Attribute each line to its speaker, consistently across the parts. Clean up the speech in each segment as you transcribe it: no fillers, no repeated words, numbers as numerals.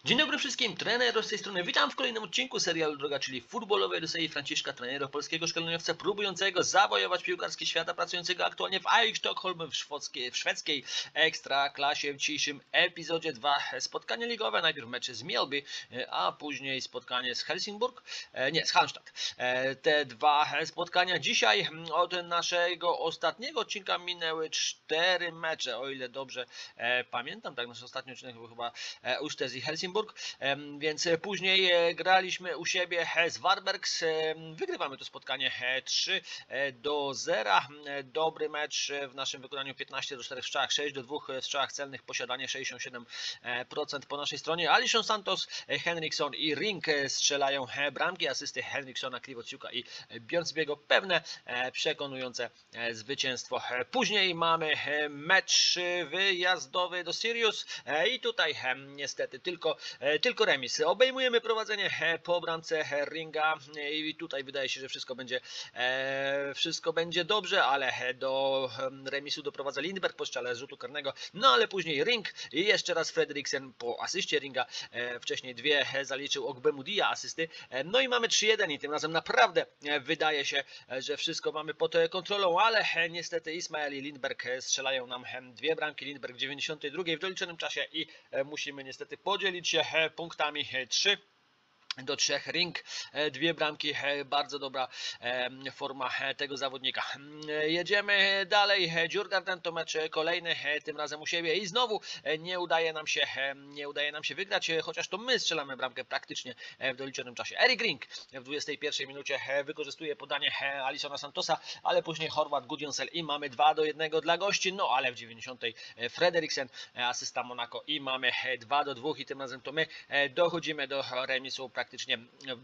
Speaker 1: Dzień dobry wszystkim, trener z tej strony. Witam w kolejnym odcinku serialu Droga, czyli futbolowej Odysei Franciszka, trenera polskiego szkoleniowca próbującego zawojować piłkarskie świata, pracującego aktualnie w AIK Sztokholm w szwedzkiej ekstraklasie. W dzisiejszym epizodzie dwa spotkania ligowe. Najpierw mecze z Mjällby, a później spotkanie z z Halmstad. Te dwa spotkania dzisiaj od naszego ostatniego odcinka minęły 4 mecze, o ile dobrze pamiętam. Tak, nasz ostatni odcinek był chyba Ustez i Helsingborg. Więc później graliśmy u siebie z Varbergs. Wygrywamy to spotkanie 3-0. Dobry mecz w naszym wykonaniu, 15-4 w strzałach, 6-2 w strzałach celnych, posiadanie 67% po naszej stronie. Alisson Santos, Henriksson i Rink strzelają bramki, asysty Henrikssona, Kliwociuka i Björnsbiego, pewne przekonujące zwycięstwo. Później mamy mecz wyjazdowy do Sirius i tutaj niestety tylko remis. Obejmujemy prowadzenie po bramce Ringa i tutaj wydaje się, że wszystko będzie dobrze, ale do remisu doprowadza Lindberg po strzale z rzutu karnego. No ale później Ring i jeszcze raz Frederiksen po asyście Ringa. Wcześniej dwie zaliczył Ogbemudia asysty. No i mamy 3-1 i tym razem naprawdę wydaje się, że wszystko mamy pod kontrolą, ale niestety Ismael i Lindberg strzelają nam dwie bramki. Lindberg w 92 w doliczonym czasie i musimy niestety podzielić się punktami 3-3. Ring, dwie bramki, bardzo dobra forma tego zawodnika. Jedziemy dalej. Djurgården to mecz kolejny, tym razem u siebie i znowu nie udaje nam się wygrać, chociaż to my strzelamy bramkę praktycznie w doliczonym czasie. Erik Ring w 21 minucie wykorzystuje podanie Alissona Santosa, ale później Horvat, Gudjonsson i mamy 2-1 dla gości, no ale w 90 Frederiksen, asysta Monaco i mamy 2-2 i tym razem to my dochodzimy do remisu praktycznie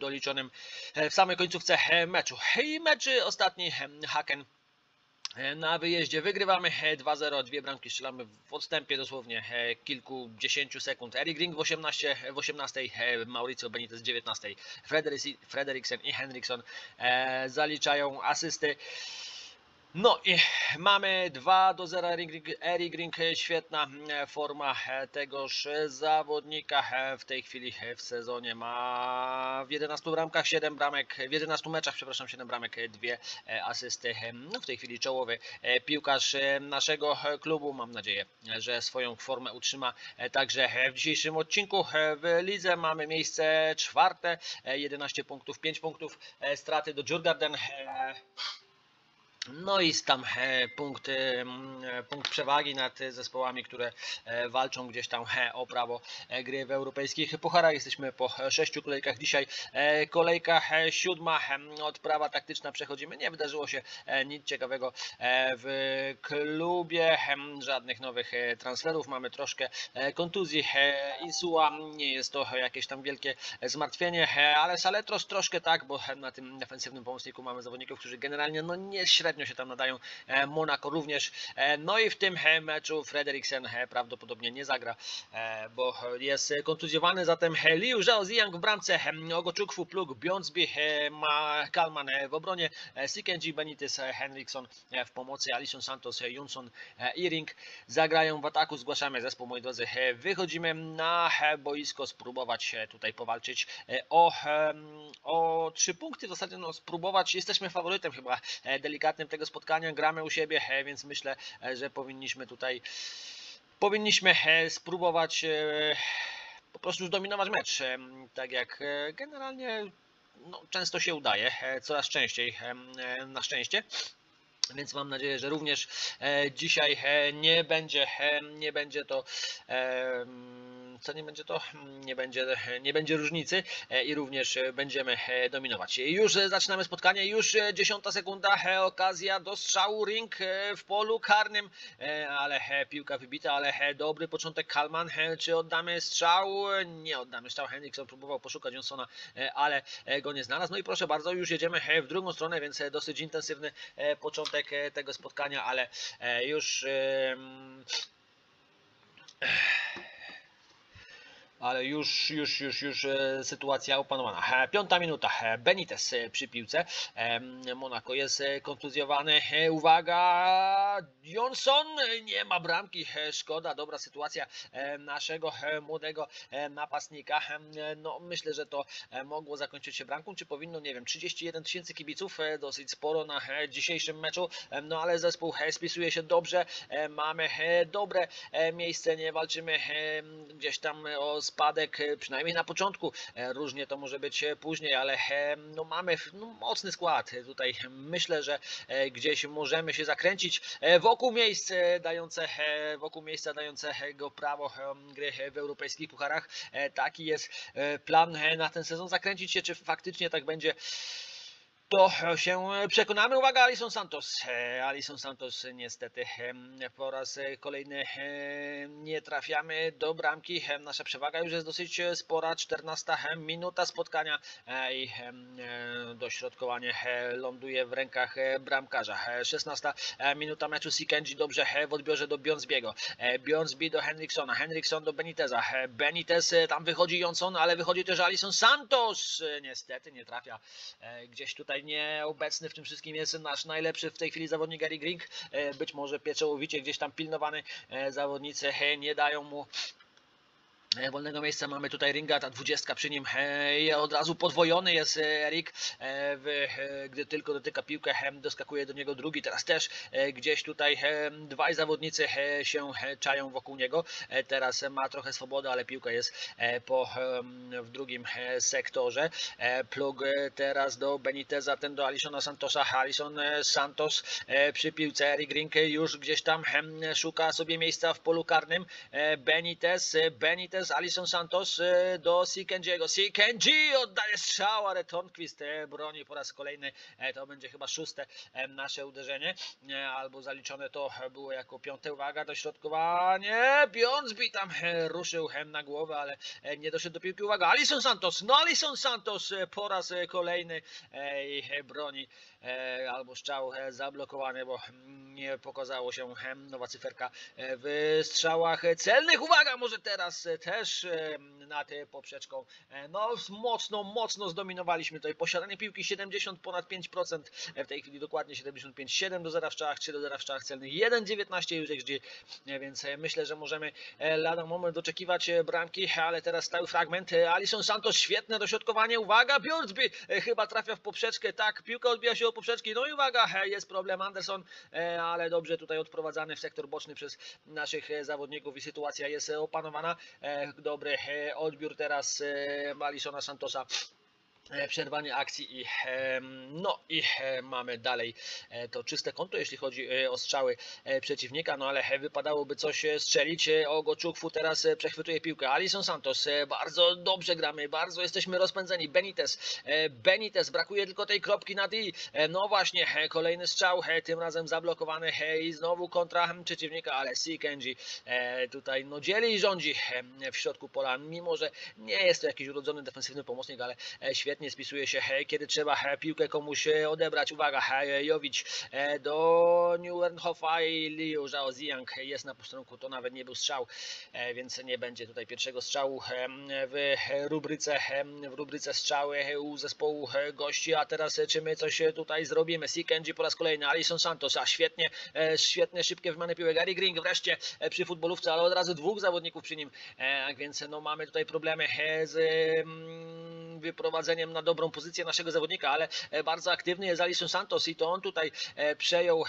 Speaker 1: w samej końcówce meczu. I mecz ostatni, Haken na wyjeździe wygrywamy 2-0, dwie bramki strzelamy w odstępie dosłownie kilkudziesięciu sekund. Erik Ring w 18, Mauricio Benitez w 19. Frederiksen i Henriksson zaliczają asysty. No i mamy 2-0. Erik Ring, świetna forma tegoż zawodnika. W tej chwili w sezonie ma w 11 bramkach 7 bramek, w 11 meczach, przepraszam, 7 bramek, 2 asysty. No w tej chwili czołowy piłkarz naszego klubu. Mam nadzieję, że swoją formę utrzyma także w dzisiejszym odcinku. W lidze mamy miejsce czwarte, 11 punktów, 5 punktów straty do Djurgården. No i tam punkt przewagi nad zespołami, które walczą gdzieś tam o prawo gry w europejskich pucharach. Jesteśmy po 6 kolejkach. Dzisiaj kolejka 7. Odprawa taktyczna przechodzimy. Nie wydarzyło się nic ciekawego w klubie. Żadnych nowych transferów. Mamy troszkę kontuzji Insua. Nie jest to jakieś tam wielkie zmartwienie, ale Saletros troszkę tak, bo na tym defensywnym pomocniku mamy zawodników, którzy generalnie nie średnio się tam nadają. Monaco również. No i w tym meczu Frederiksen prawdopodobnie nie zagra, bo jest kontuzjowany. Zatem Liu Zhao-Ziyang w bramce, Ogoczuk, Fupluk, Bjornsby, Kalman w obronie, Sikenji, Benitez, Henriksson w pomocy, Alisson Santos, Jonsson i Ring zagrają w ataku. Zgłaszamy zespół, moi drodzy. Wychodzimy na boisko, spróbować tutaj powalczyć o 3 punkty. W zasadzie spróbować. Jesteśmy faworytem chyba delikatnym tego spotkania. Gramy u siebie, więc myślę, że powinniśmy spróbować po prostu zdominować mecz. Tak jak generalnie często się udaje, coraz częściej na szczęście. Więc mam nadzieję, że również dzisiaj nie będzie to nie będzie różnicy i również będziemy dominować. Już zaczynamy spotkanie, już 10 sekunda, okazja do strzału, Ring w polu karnym, ale piłka wybita, ale dobry początek. Kalman, czy oddamy strzał? Nie oddamy strzał. Henriksson próbował poszukać Jonssona, ale go nie znalazł. No i proszę bardzo, już jedziemy w drugą stronę, więc dosyć intensywny początek tego spotkania, ale już ale już sytuacja opanowana. 5 minuta, Benitez przy piłce, Monaco jest kontuzjowany, uwaga, Johnson, nie ma bramki, szkoda, dobra sytuacja naszego młodego napastnika. No myślę, że to mogło zakończyć się bramką, czy powinno, nie wiem, 31 000 kibiców, dosyć sporo na dzisiejszym meczu, no ale zespół spisuje się dobrze, mamy dobre miejsce, nie walczymy gdzieś tam o spadek, przynajmniej na początku, różnie to może być później, ale no mamy mocny skład tutaj, myślę, że gdzieś możemy się zakręcić wokół miejsca dającego prawo gry w europejskich pucharach. Taki jest plan na ten sezon, zakręcić się, czy faktycznie tak będzie, to się przekonamy. Uwaga, Alisson Santos. Alisson Santos niestety po raz kolejny nie trafiamy do bramki. Nasza przewaga już jest dosyć spora. 14 minuta spotkania i dośrodkowanie ląduje w rękach bramkarza. 16 minuta meczu. Sikenji dobrze w odbiorze do Bjornsbiego. Bjornsby do Henriksona. Henrikson do Beniteza. Benitez, tam wychodzi Johnson, ale wychodzi też Alisson Santos. Niestety nie trafia. Gdzieś tutaj nieobecny w tym wszystkim jest nasz najlepszy w tej chwili zawodnik Gary Grink. Być może pieczołowicie gdzieś tam pilnowany, zawodnicy nie dają mu wolnego miejsca. Mamy tutaj Ringa, ta 20 przy nim, od razu podwojony jest Erik, gdy tylko dotyka piłkę, doskakuje do niego drugi, teraz też gdzieś tutaj dwaj zawodnicy się czają wokół niego, teraz ma trochę swobody, ale piłka jest w drugim sektorze. Plug teraz do Beniteza, ten do Alissona Santosa. Alisson Santos przy piłce, Erik Rink już gdzieś tam szuka sobie miejsca w polu karnym. Benitez, Alisson Santos do Sikenjiego. Sikenji oddaje strzał, ale Tornqvist broni po raz kolejny. To będzie chyba 6. nasze uderzenie, albo zaliczone to było jako 5. Uwaga, dośrodkowanie. Bjornsby tam ruszył na głowę, ale nie doszedł do piłki. Uwaga, Alisson Santos. No Alisson Santos po raz kolejny broni, albo strzał zablokowany, bo nie pokazało się nowa cyferka w strzałach celnych. Uwaga, może teraz też nad poprzeczką. No mocno zdominowaliśmy tutaj. Posiadanie piłki 70 ponad 5%, w tej chwili dokładnie 75, 7 do 0 w strzałach, 3 do 0 w strzałach celnych, 1,19 już XG, więc myślę, że możemy lada moment doczekiwać bramki, ale teraz stały fragment. Alisson Santos, świetne dośrodkowanie, uwaga, Bjornsby chyba trafia w poprzeczkę, tak, piłka odbija się od poprzeczki, no i uwaga, jest problem, Anderson, ale dobrze tutaj odprowadzany w sektor boczny przez naszych zawodników i sytuacja jest opanowana. Dobry odbiór teraz Alissona Santosa. Przerwanie akcji i mamy dalej to czyste konto, jeśli chodzi o strzały przeciwnika, no ale wypadałoby coś strzelić. Ogoczukwu teraz przechwytuje piłkę. Alisson Santos, bardzo dobrze gramy, bardzo jesteśmy rozpędzeni. Benitez, brakuje tylko tej kropki nad i. No właśnie, kolejny strzał, tym razem zablokowany i znowu kontra przeciwnika, ale Sikenji tutaj dzieli i rządzi w środku pola, mimo że nie jest to jakiś urodzony defensywny pomocnik, ale świetnie spisuje się, kiedy trzeba piłkę komuś odebrać. Uwaga, Jovic do Nieuwenhoffa i Liu Zhaoziang jest na posterunku, to nawet nie był strzał, więc nie będzie tutaj pierwszego strzału w rubryce strzały u zespołu gości, a teraz czy my coś tutaj zrobimy? Sikenji po raz kolejny, Alisson Santos, a świetnie szybkie wymiany piłek, Gary Grink wreszcie przy futbolówce, ale od razu dwóch zawodników przy nim, więc mamy tutaj problemy z wyprowadzeniem na dobrą pozycję naszego zawodnika, ale bardzo aktywny jest Alisson Santos i to on tutaj przejął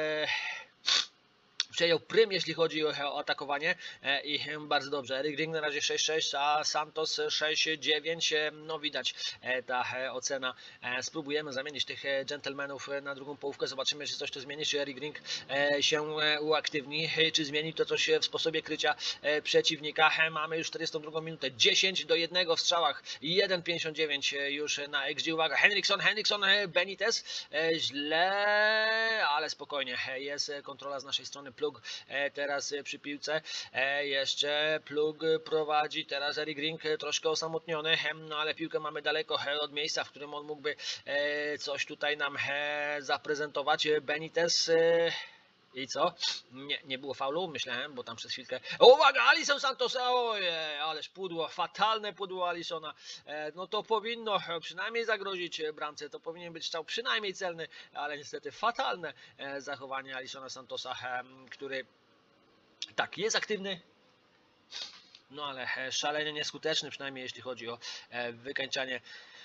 Speaker 1: prym, jeśli chodzi o atakowanie i bardzo dobrze. Erik Ring na razie 6-6, a Santos 6-9. No widać ta ocena. Spróbujemy zamienić tych dżentelmenów na drugą połówkę. Zobaczymy, czy coś to zmieni, czy Erik Ring się uaktywni, czy zmieni to coś w sposobie krycia przeciwnika. Mamy już 42 minutę, 10-1 w strzałach, 1,59 już na XG. Uwaga, Henrikson, Benitez, źle, ale spokojnie, jest kontrola z naszej strony. Plug teraz przy piłce, jeszcze Plug prowadzi, teraz Erik Ring troszkę osamotniony, no ale piłkę mamy daleko od miejsca, w którym on mógłby coś tutaj nam zaprezentować. Benitez, I co? Nie było faulu, myślałem, bo tam przez chwilkę... Uwaga, Alisson Santos, ojej, ależ pudło, fatalne pudło Alissona. No to powinno przynajmniej zagrozić bramce, to powinien być strzał przynajmniej celny, ale niestety fatalne zachowanie Alissona Santosa, który tak, jest aktywny, no ale szalenie nieskuteczny, przynajmniej jeśli chodzi o wykańczanie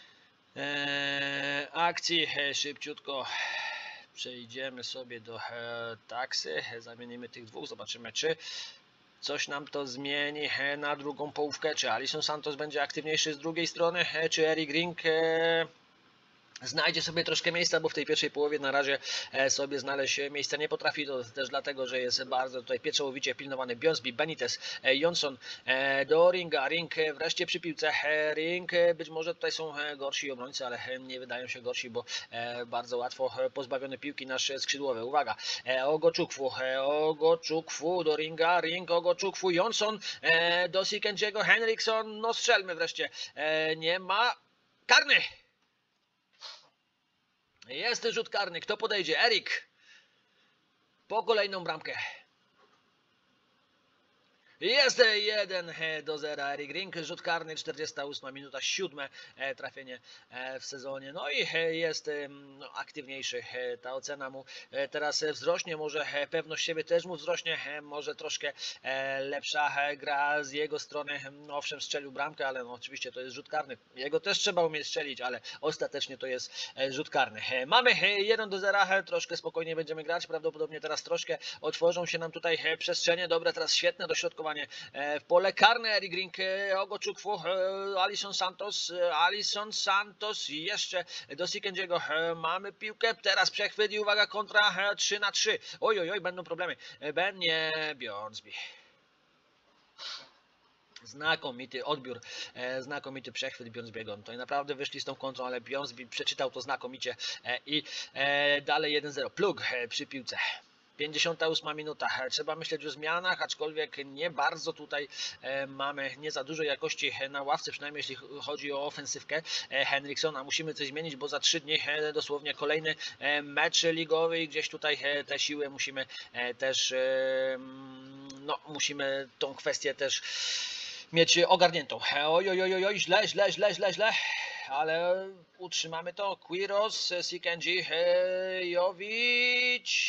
Speaker 1: akcji. Szybciutko przejdziemy sobie do taksy, zamienimy tych dwóch, zobaczymy czy coś nam to zmieni na drugą połówkę, czy Alisson Santos będzie aktywniejszy z drugiej strony, czy Eric Rink znajdzie sobie troszkę miejsca, bo w tej pierwszej połowie na razie sobie znaleźć miejsca nie potrafi, to też dlatego, że jest bardzo tutaj pieczołowicie pilnowany Bjornsby, Benitez, Jonsson do Ringa, Ring wreszcie przy piłce, Ring być może tutaj są gorsi obrońcy, ale nie wydają się gorsi, bo bardzo łatwo pozbawiony piłki nasz skrzydłowy, uwaga, Ogoczukwu do Ringa, Ring, Ogoczukwu, Jonsson do Sikendziego, Henriksson, no strzelmy wreszcie, nie ma, karny! Jest rzut karny. Kto podejdzie? Erik. Po kolejną bramkę. Jest 1-0. Eric Rink, rzut karny, 48 minuta, 7 trafienie w sezonie. No i jest aktywniejszy. Ta ocena mu teraz wzrośnie, może pewność siebie też mu wzrośnie, może troszkę lepsza gra z jego strony. Owszem, strzelił bramkę, ale no, oczywiście to jest rzut karny. Jego też trzeba umieć strzelić, ale ostatecznie to jest rzut karny. Mamy 1-0, troszkę spokojniej będziemy grać. Prawdopodobnie teraz troszkę otworzą się nam tutaj przestrzenie. Dobre, teraz świetne dośrodkowanie w pole karne. Eric Rink, Ogoczukwu, Alisson Santos i jeszcze do Sikendziego. Mamy piłkę, teraz przechwyt i uwaga, kontra 3-3. Oj, będą problemy. Nie, Bjornsby. Znakomity odbiór, znakomity przechwyt Bjornsby'ego. Tutaj naprawdę wyszli z tą kontrą, ale Bjornsby przeczytał to znakomicie i dalej 1-0. Plug przy piłce. 58 minuta. Trzeba myśleć o zmianach, aczkolwiek nie bardzo tutaj mamy nie za dużo jakości na ławce, przynajmniej jeśli chodzi o ofensywkę Henriksona. Musimy coś zmienić, bo za 3 dni dosłownie kolejny mecz ligowy i gdzieś tutaj te siły musimy też, no musimy tą kwestię też mieć ogarniętą. Oj, źle, ale utrzymamy to. Quiros, Sikenji, Jovic.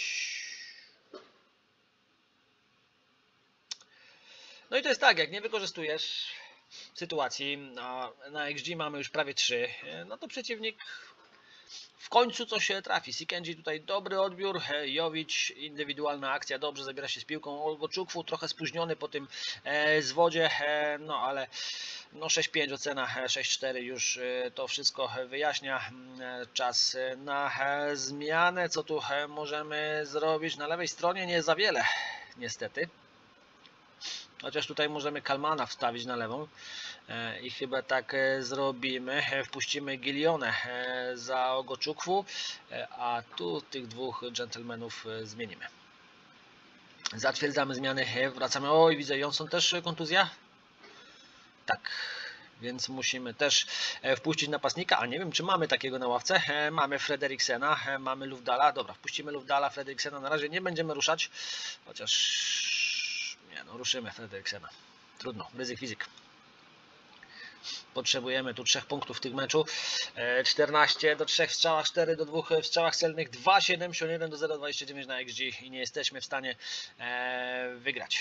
Speaker 1: No i to jest tak, jak nie wykorzystujesz sytuacji, na XG mamy już prawie 3, no to przeciwnik w końcu coś trafi. Sikenji tutaj dobry odbiór, Jovic indywidualna akcja, dobrze zabiera się z piłką, Ogoczukwu trochę spóźniony po tym zwodzie, no ale no 6-5 ocena, 6-4 już to wszystko wyjaśnia. Czas na zmianę, co tu możemy zrobić? Na lewej stronie nie za wiele niestety. Chociaż tutaj możemy Kalmana wstawić na lewą i chyba tak zrobimy. Wpuścimy Gilionę za Ogoczukwu, a tu tych dwóch dżentelmenów zmienimy. Zatwierdzamy zmiany, wracamy. Oj, widzę, Jonsson też kontuzja? Tak, więc musimy też wpuścić napastnika, a nie wiem czy mamy takiego na ławce. Mamy Frederiksena, mamy Lufdala. Dobra, wpuścimy Lufdala, Frederiksena na razie nie będziemy ruszać, chociaż nie, no ruszymy Frederiksena. Trudno, ryzyk fizyk. Potrzebujemy tu 3 punktów w tym meczu. 14 do 3 w strzałach, 4 do 2 w strzałach celnych, 2,71 do 0,29 na XG i nie jesteśmy w stanie wygrać.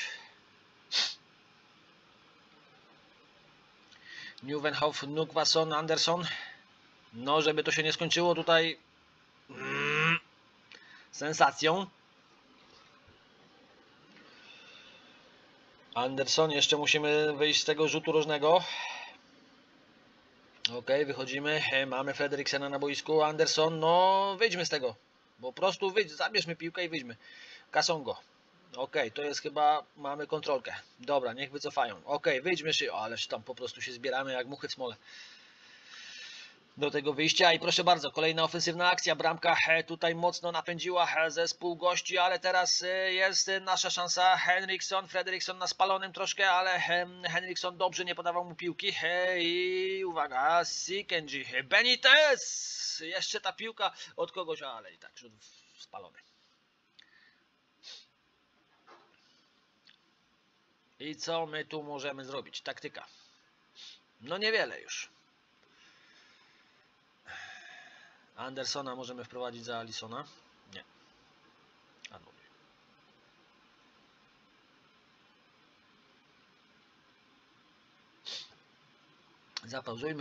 Speaker 1: Nieuwenhof, Nugwason, Anderson. No, żeby to się nie skończyło tutaj sensacją. Anderson, jeszcze musimy wyjść z tego rzutu rożnego. Ok, wychodzimy. Mamy Frederiksena na boisku. Anderson, no wyjdźmy z tego. Po prostu wyjdź, zabierzmy piłkę i wyjdźmy. Kasongo. Ok, to jest chyba, mamy kontrolkę. Dobra, niech wycofają. Ok, wyjdźmy się, ależ tam po prostu się zbieramy jak muchy w smole do tego wyjścia i proszę bardzo, kolejna ofensywna akcja, bramka tutaj mocno napędziła zespół gości, ale teraz jest nasza szansa. Henriksson, Fredriksson na spalonym troszkę, ale Henriksson dobrze nie podawał mu piłki i uwaga, Sikenji, Benitez, jeszcze ta piłka od kogoś, ale i tak rzut spalony. I co my tu możemy zrobić? Taktyka. No niewiele już. Andersona możemy wprowadzić za Alisona? Nie. Anuluj. Zapauzujmy,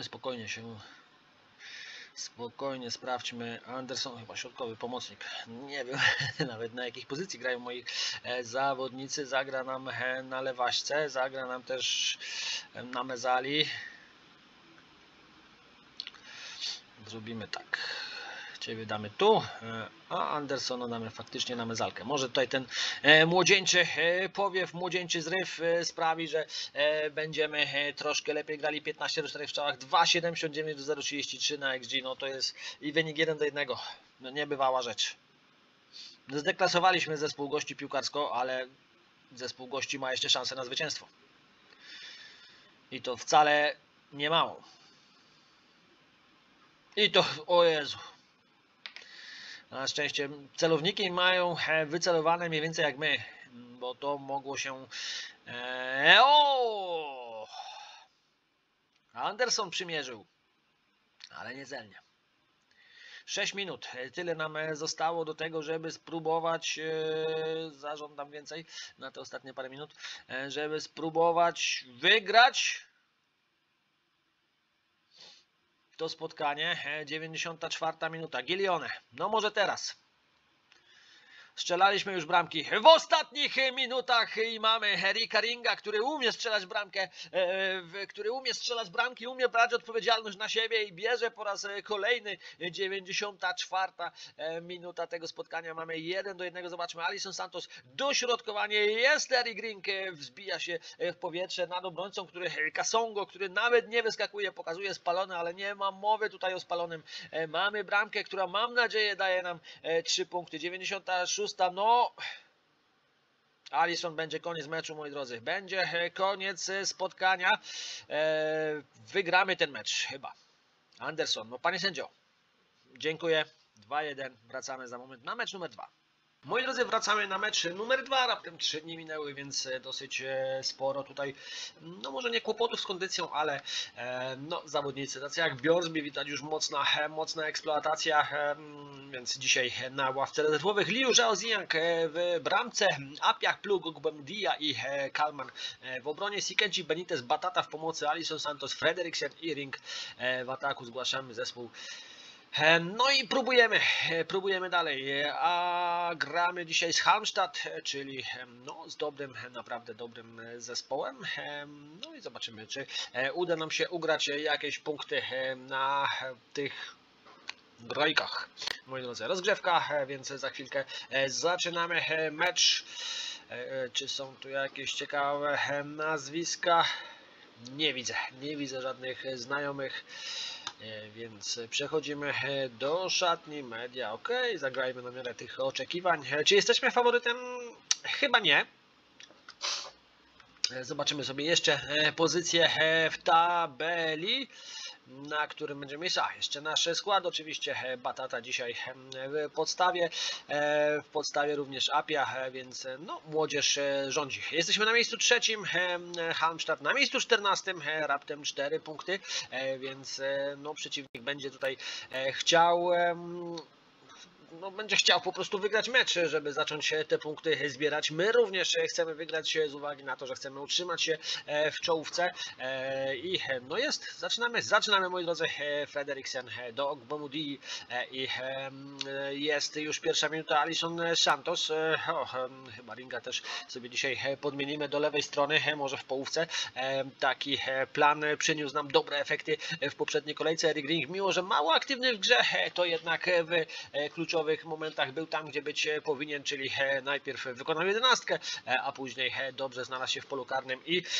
Speaker 1: spokojnie sprawdźmy. Anderson, chyba środkowy pomocnik. Nie wiem nawet na jakiej pozycji grają moi zawodnicy. Zagra nam na lewaśce, zagra nam też na mezali. Zrobimy tak. Ciebie damy tu, a Andersona damy faktycznie na mezalkę. Może tutaj ten młodzieńczy powiew, młodzieńczy zryw sprawi, że będziemy troszkę lepiej grali. 15-4 w strzałach, 2,79 do 0,33 na XG. No to jest i wynik 1-1. No niebywała rzecz. Zdeklasowaliśmy zespół gości piłkarsko, ale zespół gości ma jeszcze szansę na zwycięstwo. I to wcale nie mało. I to, o Jezu. Na szczęście celowniki mają wycelowane mniej więcej jak my, bo to mogło się... Anderson przymierzył, ale nie celnie. 6 minut, tyle nam zostało do tego, żeby spróbować, zażądam więcej na te ostatnie parę minut, żeby spróbować wygrać to spotkanie. 94 minuta, Gilione, no może teraz. Strzelaliśmy już bramki w ostatnich minutach i mamy Erika Ringa, który umie strzelać bramkę, który umie strzelać bramki, umie brać odpowiedzialność na siebie i bierze po raz kolejny. 94 minuta tego spotkania, mamy 1-1. Zobaczmy, Alison Santos, dośrodkowanie, jest Erik Ring, wzbija się w powietrze nad obrońcą, Kasongo, który nawet nie wyskakuje, pokazuje spalony, ale nie ma mowy tutaj o spalonym. Mamy bramkę, która mam nadzieję daje nam 3 punkty. 96. No, Alisson, będzie koniec meczu, moi drodzy. Będzie koniec spotkania. Wygramy ten mecz chyba. Anderson, no panie sędzio, dziękuję. 2-1. Wracamy za moment na mecz numer 2. Moi drodzy, wracamy na mecz numer 2, raptem 3 dni minęły, więc dosyć sporo tutaj, no może nie kłopotów z kondycją, ale no zawodnicy tacy jak Bjornsby, widać już mocna eksploatacja, więc dzisiaj na ławce rezerwowych Liu Zhaoziang w bramce, Apiach, Plug, Ogbemudia i Kalman w obronie, Sikenci, Benitez, Batata w pomocy, Alison Santos, Frederiksen i Ring w ataku. Zgłaszamy zespół. No i próbujemy dalej, a gramy dzisiaj z Halmstad, czyli no, z naprawdę dobrym zespołem. No i zobaczymy, czy uda nam się ugrać jakieś punkty na tych grajkach. Moi drodzy, rozgrzewka, więc za chwilkę zaczynamy mecz. Czy są tu jakieś ciekawe nazwiska? Nie widzę żadnych znajomych. Więc przechodzimy do szatni media. Ok, zagrajmy na miarę tych oczekiwań. Czy jesteśmy faworytem? Chyba nie. Zobaczymy sobie jeszcze pozycję w tabeli, na którym będziemy miejscu. Jeszcze nasz skład, oczywiście Batata dzisiaj w podstawie również Apia, więc no, młodzież rządzi. Jesteśmy na miejscu 3, Halmstad na miejscu 14, raptem 4 punkty, więc no, przeciwnik będzie tutaj chciał będzie chciał po prostu wygrać mecz, żeby zacząć te punkty zbierać. My również chcemy wygrać z uwagi na to, że chcemy utrzymać się w czołówce. I no zaczynamy moi drodzy. Frederiksen do Ogbemudia i jest już pierwsza minuta. Alison Santos. Chyba Ringa też sobie dzisiaj podmienimy do lewej strony, może w połówce. Taki plan przyniósł nam dobre efekty w poprzedniej kolejce. Erik Ring, mimo że mało aktywny w grze, to jednak w kluczowych momentach był tam, gdzie być powinien, czyli najpierw wykonał 11, a później dobrze znalazł się w polu karnym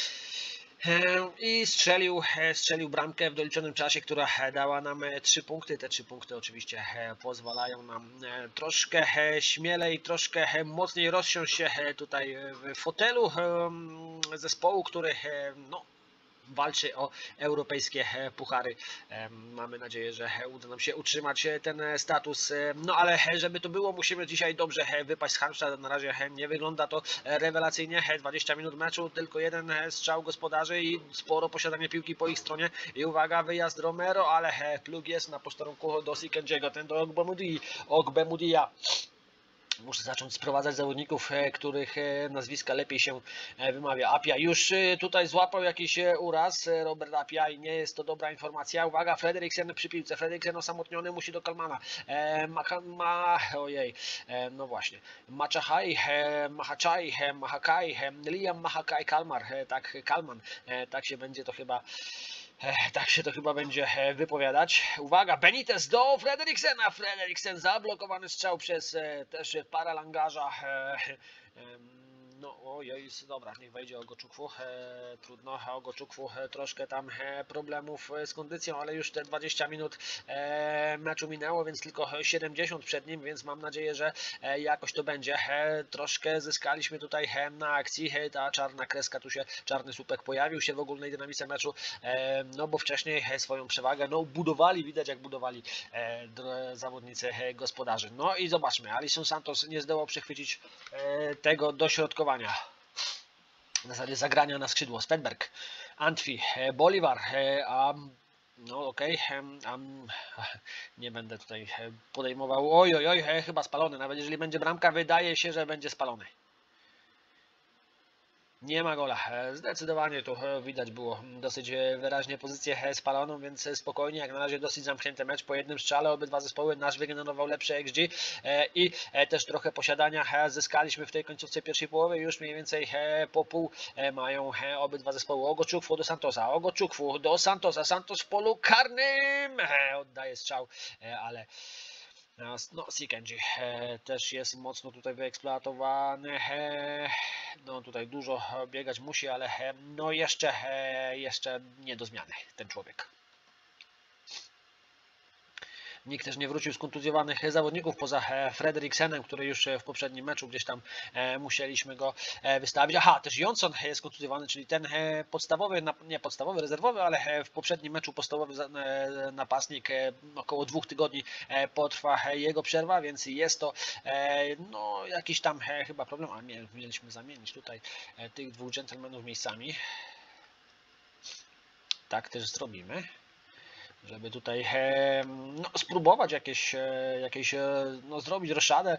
Speaker 1: i strzelił bramkę w doliczonym czasie, która dała nam 3 punkty. Te 3 punkty oczywiście pozwalają nam troszkę śmielej, troszkę mocniej rozsiąść się tutaj w fotelu zespołu, który no, walczy o europejskie puchary. Mamy nadzieję, że uda nam się utrzymać ten status. No ale żeby to było, musimy dzisiaj dobrze wypaść z Halmstad. Na razie nie wygląda to rewelacyjnie. 20 minut meczu, tylko jeden strzał gospodarzy i sporo posiadanie piłki po ich stronie. I uwaga, wyjazd Romero, ale plug jest na posterunku do Sikendziego, ten do Ogbemudia. Muszę zacząć sprowadzać zawodników, których nazwiska lepiej się wymawia. Apia już tutaj złapał jakiś uraz. Robert Apia i nie jest to dobra informacja. Uwaga, Frederiksen przy piłce. Frederiksen osamotniony, musi do Kalmana. Ojej, no właśnie. Mahakai, Liam Mahakai Kalmar. Tak, Kalman. Tak się będzie to chyba... Tak się to chyba będzie wypowiadać. Uwaga, Benitez do Frederiksena. Frederiksen zablokowany strzał przez też paralangarza. No ojej, dobra, niech wejdzie Ogoczukwu. Trudno, Ogoczukwu troszkę tam problemów z kondycją, ale już te 20 minut meczu minęło, więc tylko 70 przed nim, więc mam nadzieję, że jakoś to będzie. Troszkę zyskaliśmy tutaj na akcji. Ta czarna kreska, tu się czarny słupek pojawił się w ogólnej dynamice meczu, no bo wcześniej swoją przewagę budowali, widać jak budowali zawodnicy gospodarzy. No i zobaczmy, Alisson Santos nie zdołał przechwycić tego dośrodkowania. W zasadzie zagrania na skrzydło. Svedberg, Antwi, Bolivar, no okej, nie będę tutaj podejmował. Oj, chyba spalony. Nawet jeżeli będzie bramka, wydaje się, że będzie spalony. Nie ma gola. Zdecydowanie tu widać było dosyć wyraźnie pozycję spaloną, więc spokojnie, jak na razie dosyć zamknięty mecz po jednym strzale. Obydwa zespoły, nasz wygenerował lepsze XG i też trochę posiadania zyskaliśmy w tej końcówce pierwszej połowy. Już mniej więcej po pół mają obydwa zespoły. Ogoczukwu do Santosa, Santos w polu karnym oddaje strzał, ale no, Sikenji też jest mocno tutaj wyeksploatowany. No tutaj dużo biegać musi, ale no jeszcze nie do zmiany ten człowiek. Nikt też nie wrócił z kontuzjowanych zawodników poza Frederiksenem, który już w poprzednim meczu gdzieś tam musieliśmy go wystawić. Aha, też Jonsson jest kontuzjowany, czyli ten podstawowy, nie podstawowy, rezerwowy, ale w poprzednim meczu podstawowy napastnik. Około 2 tygodni potrwa jego przerwa, więc jest to no jakiś tam chyba problem. A mieliśmy zamienić tutaj tych dwóch dżentelmenów miejscami. Tak też zrobimy, żeby tutaj no, spróbować jakieś no, zrobić roszadę,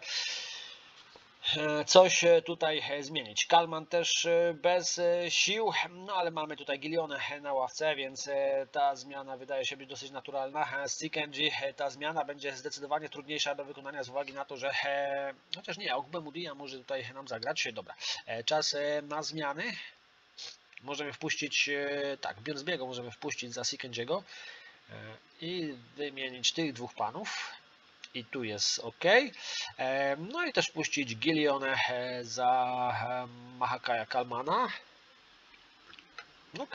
Speaker 1: coś tutaj zmienić. Kalman też bez sił, no ale mamy tutaj Gilionę na ławce, więc ta zmiana wydaje się być dosyć naturalna. Sikenji, ta zmiana będzie zdecydowanie trudniejsza do wykonania z uwagi na to, że chociaż nie, Ogbemudia może tutaj nam zagrać. Dobra, czas na zmiany. Możemy wpuścić, tak, Björnsbiego możemy wpuścić za Sikenjiego i wymienić tych dwóch panów. I tu jest OK. No i też puścić Gilionę za Mahakaja Kalmana. OK.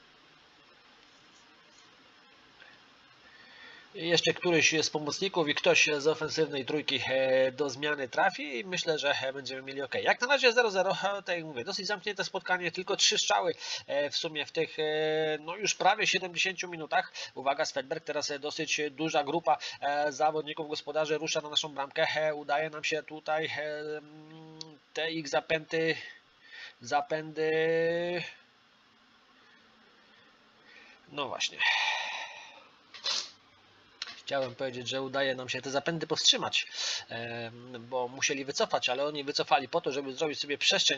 Speaker 1: Jeszcze któryś z pomocników i ktoś z ofensywnej trójki do zmiany trafi i myślę, że będziemy mieli OK. Jak na razie 0-0, tak jak mówię, dosyć zamknięte spotkanie, tylko 3 strzały w sumie w tych no już prawie 70 minutach. Uwaga, Svedberg, teraz dosyć duża grupa zawodników gospodarzy rusza na naszą bramkę. Udaje nam się tutaj te ich zapędy, no właśnie. Chciałem powiedzieć, że udaje nam się te zapędy powstrzymać, bo musieli wycofać, ale oni wycofali po to, żeby zrobić sobie przestrzeń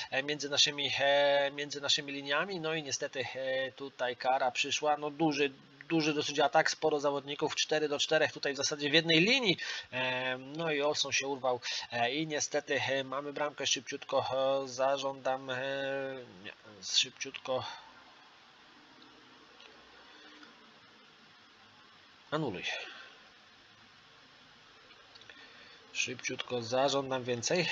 Speaker 1: między naszymi liniami. No i niestety tutaj kara przyszła. No duży dosyć atak, sporo zawodników, 4-4 tutaj w zasadzie w jednej linii. No i Olson się urwał i niestety mamy bramkę. Szybciutko zażądam, szybciutko anuluj. Szybciutko zażądam więcej.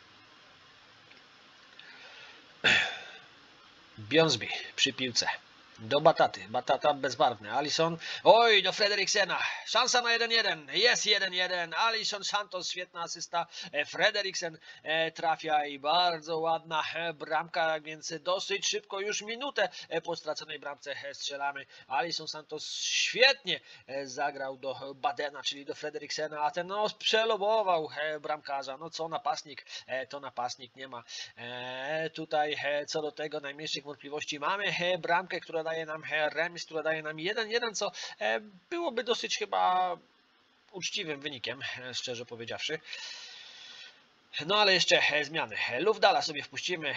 Speaker 1: Björnsby przy piłce. Do Bataty. Batata bezbarwny. Alisson. Oj, do Frederiksena. Szansa na 1-1. Jest 1-1. Alisson Santos. Świetna asysta. Frederiksen trafia i bardzo ładna bramka, więc dosyć szybko, już minutę po straconej bramce strzelamy. Alisson Santos świetnie zagrał do Badena, czyli do Frederiksena, a ten no przelobował bramkarza. No co napastnik, to napastnik, nie ma tutaj co do tego najmniejszych wątpliwości. Mamy bramkę, która daje nam remis, która daje nam 1-1, co byłoby dosyć chyba uczciwym wynikiem, szczerze powiedziawszy. No ale jeszcze zmiany. Lufdala sobie wpuścimy.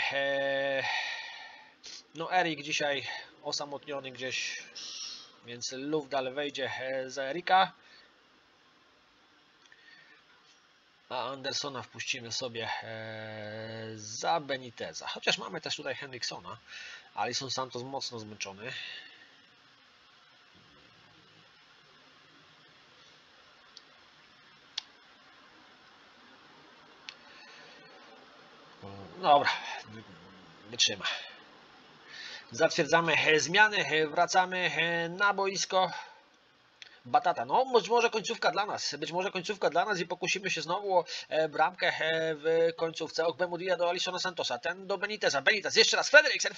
Speaker 1: No Erik dzisiaj osamotniony gdzieś, więc Lufdal wejdzie za Erika. A Andersona wpuścimy sobie za Beniteza. Chociaż mamy też tutaj Henriksona. Alisson Santos mocno zmęczony. Dobra, wytrzyma. Zatwierdzamy zmiany, wracamy na boisko. Batata, no być może końcówka dla nas i pokusimy się znowu o bramkę w końcówce. Ogbemudia do Alissona Santosa, ten do Beniteza, Benitez, jeszcze raz Frederiksen!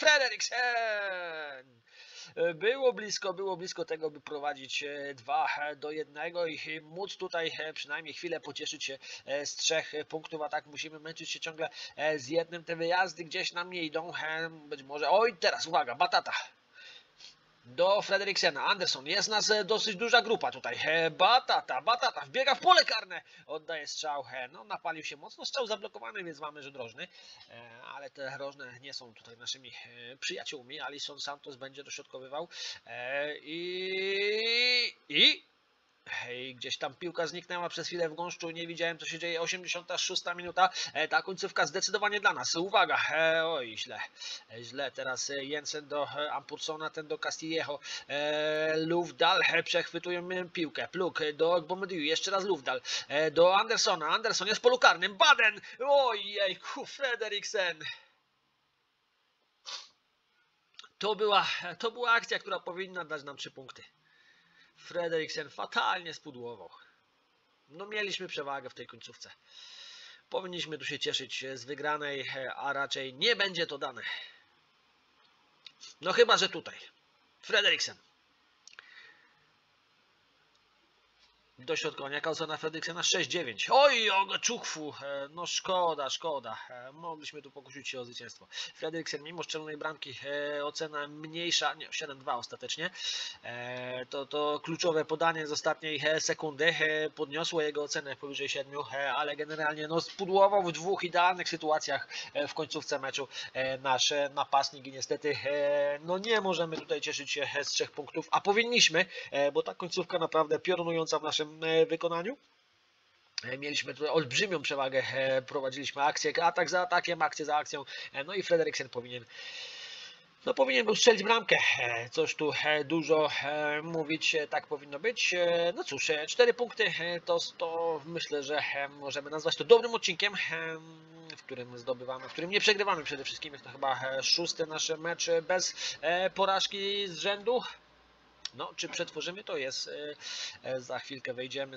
Speaker 1: Było blisko tego, by prowadzić 2-1 i móc tutaj przynajmniej chwilę pocieszyć się z 3 punktów, a tak musimy męczyć się ciągle z jednym. Te wyjazdy gdzieś nam nie idą, być może, oj teraz uwaga, Batata do Frederiksena, Anderson, jest nas dosyć duża grupa tutaj, Batata wbiega w pole karne, oddaje strzał, no napalił się mocno, strzał zablokowany, więc mamy, że drożny, ale te rożne nie są tutaj naszymi przyjaciółmi. Alisson Santos będzie dośrodkowywał i gdzieś tam piłka zniknęła przez chwilę w gąszczu, nie widziałem co się dzieje. 86 minuta, ta końcówka zdecydowanie dla nas. Uwaga, oj źle teraz Jensen do Ampursona, ten do Castillejo, Lufdal przechwytują piłkę, Pluk do Ogbomudiu, jeszcze raz Lufdal do Andersona, Anderson jest w polu karnym, Baden, ojejku, Frederiksen. To była akcja, która powinna dać nam 3 punkty. Frederiksen fatalnie spudłował. No mieliśmy przewagę w tej końcówce. Powinniśmy tu się cieszyć z wygranej, a raczej nie będzie to dane. No chyba, że tutaj. Frederiksen. Dośrodkowania, jaka ocena Fredriksena? 6-9. Oj, Czukwu, no szkoda. Mogliśmy tu pokusić się o zwycięstwo. Fredriksen mimo strzelonej bramki ocena mniejsza, nie, 7-2 ostatecznie. To kluczowe podanie z ostatniej sekundy podniosło jego ocenę powyżej 7, ale generalnie no spudłował w 2 idealnych sytuacjach w końcówce meczu nasz napastnik i niestety no nie możemy tutaj cieszyć się z 3 punktów, a powinniśmy, bo ta końcówka naprawdę piorunująca w naszym wykonaniu. Mieliśmy tutaj olbrzymią przewagę, prowadziliśmy akcję, atak za atakiem, akcję za akcją, no i Frederiksen powinien był strzelić bramkę. Coś tu dużo mówić, tak powinno być. No cóż, 4 punkty to myślę, że możemy nazwać to dobrym odcinkiem, w którym nie przegrywamy przede wszystkim. Jest to chyba 6. nasz mecz bez porażki z rzędu. No, czy przetworzymy, to jest. Za chwilkę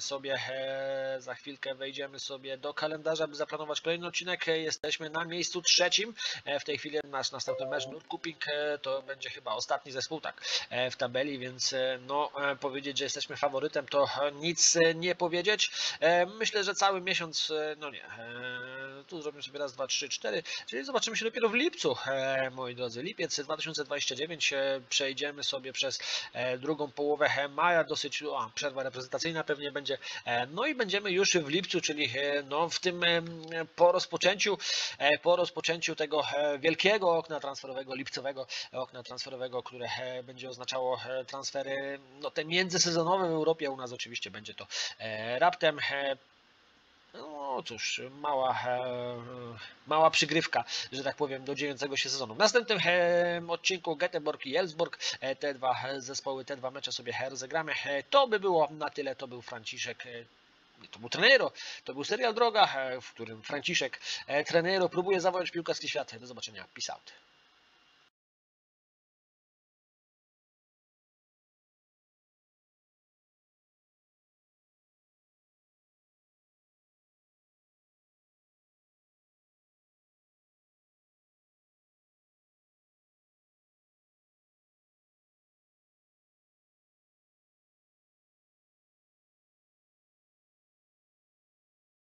Speaker 1: wejdziemy sobie do kalendarza, by zaplanować kolejny odcinek. Jesteśmy na miejscu 3. W tej chwili nasz następny mecz Nordkuping to będzie chyba ostatni zespół tak w tabeli, więc no powiedzieć, że jesteśmy faworytem, to nic nie powiedzieć. Myślę, że cały miesiąc, no nie. Tu zrobimy sobie raz, 2, 3, 4, czyli zobaczymy się dopiero w lipcu, moi drodzy. Lipiec 2029, przejdziemy sobie przez drugą połowę maja, dosyć przerwa reprezentacyjna pewnie będzie, no i będziemy już w lipcu, czyli no w tym po rozpoczęciu tego wielkiego okna transferowego, lipcowego okna transferowego, które będzie oznaczało transfery, no te międzysezonowe w Europie. U nas oczywiście będzie to raptem. No cóż, mała przygrywka, że tak powiem, do dziejącego się sezonu. W następnym odcinku Göteborg i Elfsborg, te 2 zespoły, te 2 mecze sobie rozegramy. To by było na tyle. To był Franciszek, to był Trenero, to był serial Droga, w którym Franciszek Trenero próbuje zawołać piłkarski świat. Do zobaczenia, peace out.